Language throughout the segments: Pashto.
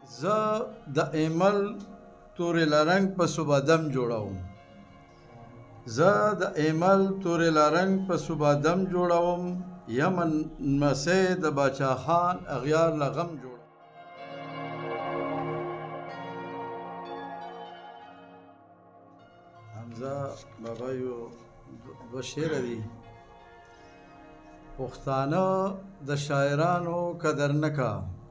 زه د ایمل تورې لرنګ په صوبادم جوړوم. زه د ایمل تورې لرنګ په صوبادم جوړوم. یمن نمسی د باچا خان اغیار لغم جوړوم. حمزه بابا یو دوه شعره دي. پښتانه د شاعرانو قدر نه کا،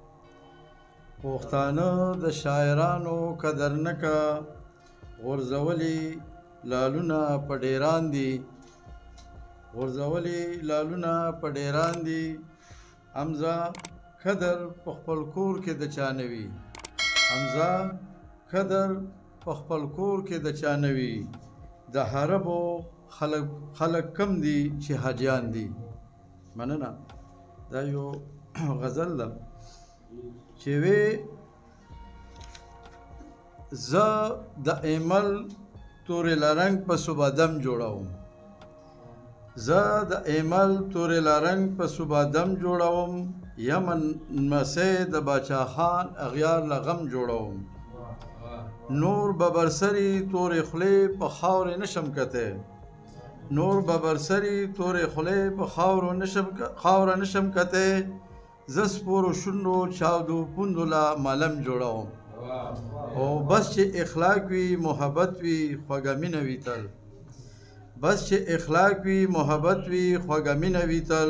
پښتانه د شاعرانو قدر نه کا. غورځولي لالونه په ډیران دي، غورځولي لالونه په ډیران دي. حمزه قدر په خپل کور کې د چا نه وي، حمزه قدر په خپل کور کې د چا نه وي. د حربو خلک کم دي چې حاجیان دي. مننه. دا یو غزل ده چې وی زه د ایمل تورې لرنګ په صوبادم جوړوم. زه د ایمل تورې لرنګ په صوبادم جوړوم. یمن نمسی د باچا خان اغیار لغم جوړوم. نور ببرسری تورې خولې په خاورې نشم کتی، نور ببرسری تورې خولې په خاوره نشم کتی. زه سپورو شونډو چاودو پوندو له ملم جوړوم. او بس چې اخلاق وي محبت وي خوږه مینه وي تل، بس چې اخلاق وي محبت وي خوږه مینه وي تل.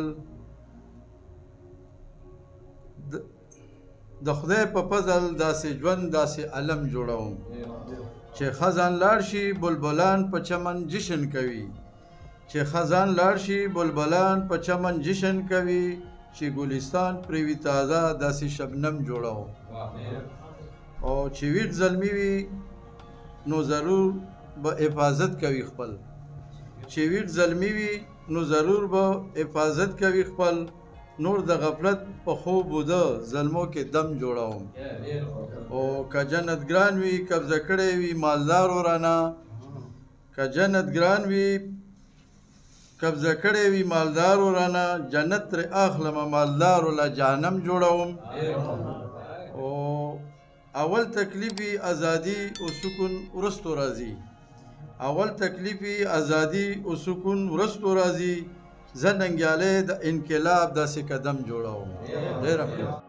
د خدای په فضل داسې ژوند داسې علم جوړوم چې خزان لاړ شي بلبلان په چمن جشن کوي، چې خزان لاړ شي بلبلان په چمن جشن کوي. چې ګلستان پرې وي تازه داسې شبنم جوړوم. او چې ویټ زلمی وي نو ضرور به حفاظت کوي خپل، چې ویټ زلمی وي نو ضرور به حفاظت کوي خپل. نور د غفلت په خوب وده ظلمو کې دم جوړوم. او که جنت ګران وي قبضه کړی وي مالدار ورانه، که جنت ګران وي قبضه کړی وي مالدار ورانه. جنت ترې اخلمه مالدار ولا جهنم جوړوم. او اول تکلیفي ازادي او سکون ورستو راځي، اول تکلیفي ازادي او سکون ورستو راځي. زه ننګیالی د انقلاب داسې قدم جوړوم. ډېره